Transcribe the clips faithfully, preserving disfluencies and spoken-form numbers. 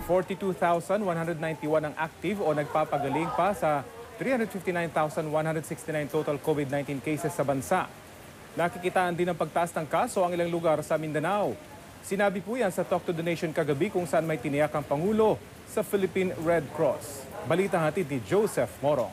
forty-two thousand one hundred ninety-one ang active o nagpapagaling pa sa three hundred fifty-nine thousand one hundred sixty-nine total COVID nineteen cases sa bansa. Nakikitaan din ang pagtaas ng kaso ang ilang lugar sa Mindanao. Sinabi po yan sa Talk to the Nation kagabi kung saan may tiniyak ang Pangulo sa Philippine Red Cross. Balita hatid ni Joseph Morong.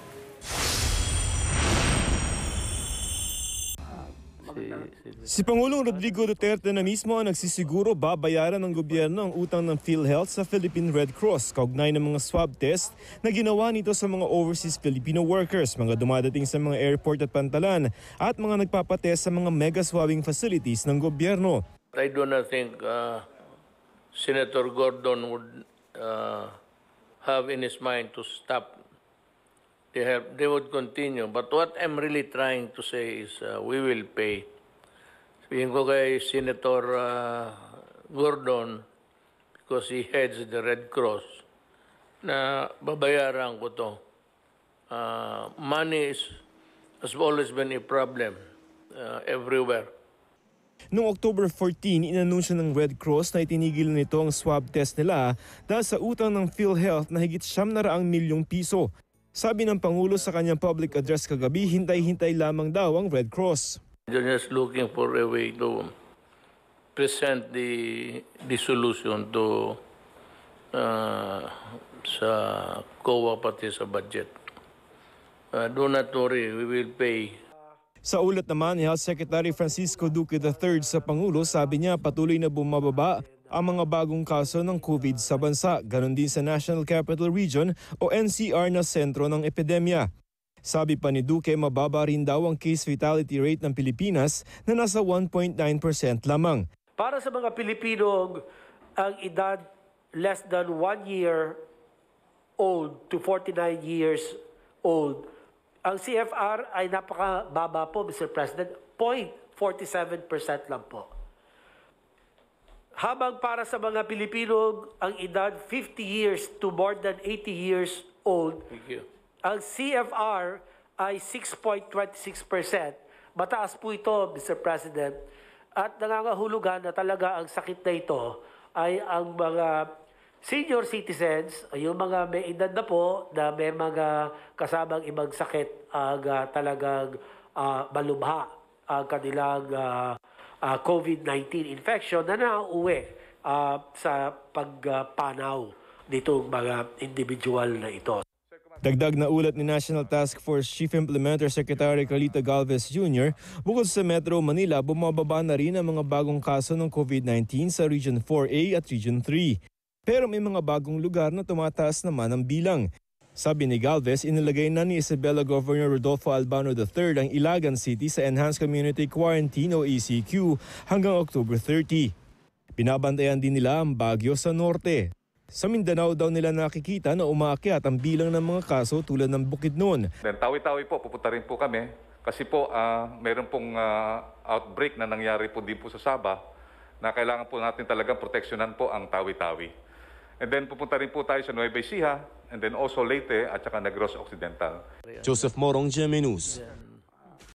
Si Pangulong Rodrigo Duterte na mismo ang nagsisiguro babayaran ng gobyerno ang utang ng PhilHealth sa Philippine Red Cross kaugnay ng mga swab test na ginawa nito sa mga overseas Filipino workers, mga dumadating sa mga airport at pantalan at mga nagpapatest sa mga mega swabbing facilities ng gobyerno. I do not think uh, Senator Gordon would uh, have in his mind to stop. They, have, they would continue. But what I'm really trying to say is uh, we will pay. Sabihin ko kay Senator uh, Gordon, because he heads the Red Cross, na babayaran ko to. Uh, money is, has always been a problem uh, everywhere. Noong October fourteen, inanunsyo ng Red Cross na itinigil nito ang swab test nila dahil sa utang ng PhilHealth na higit siyam na raang milyong piso. Sabi ng Pangulo sa kanyang public address kagabi, hintay-hintay lamang daw ang Red Cross. They're just looking for a way to present the, the solution to uh, sa C O A pati sa budget. Uh, do not worry, we will pay. Sa ulat naman ni Health Secretary Francisco Duque the third sa Pangulo, sabi niya patuloy na bumababa ang mga bagong kaso ng COVID sa bansa, ganon din sa National Capital Region o N C R na sentro ng epidemya. Sabi pa ni Duque, mababa rin daw ang case fatality rate ng Pilipinas na nasa one point nine percent lamang. Para sa mga Pilipino, ang edad less than one year old to forty-nine years old, ang C F R ay napakababa po, Mister President, zero point four seven percent lang po. Habang para sa mga Pilipino, ang edad fifty years to more than eighty years old, ang C F R ay six point two six percent. Mataas po ito, Mister President. At nangangahulugan na talaga ang sakit na ito ay ang mga senior citizens, yung mga may edad na po na may mga kasamang ibang sakit ang uh, talagang uh, malubha ang kanilang uh, uh, COVID nineteen infection na nauwi uh, sa pagpanaw uh, nitong mga individual na ito. Dagdag na ulat ni National Task Force Chief Implementer Secretary Carlito Galvez Junior, bukod sa Metro Manila, bumababa na rin ang mga bagong kaso ng COVID nineteen sa Region four A at Region three. Pero may mga bagong lugar na tumataas naman ang bilang. Sabi ni Galvez, inilagay na ni Isabela Governor Rodolfo Albano the third ang Ilagan City sa Enhanced Community Quarantine o E C Q hanggang October thirtieth. Binabantayan din nila ang Baguio sa norte. Sa Mindanao daw nila nakikita na umaakyat ang bilang ng mga kaso tulad ng Bukidnon. Then Tawi-Tawi po, pupunta rin po kami kasi po uh, mayroon pong uh, outbreak na nangyari po din po sa Sabah na kailangan po natin talagang proteksyonan po ang Tawi-Tawi. And then pupunta rin po tayo sa Nueva Ecija and then also Leyte at saka Negros Occidental. Joseph Morong, G M A News.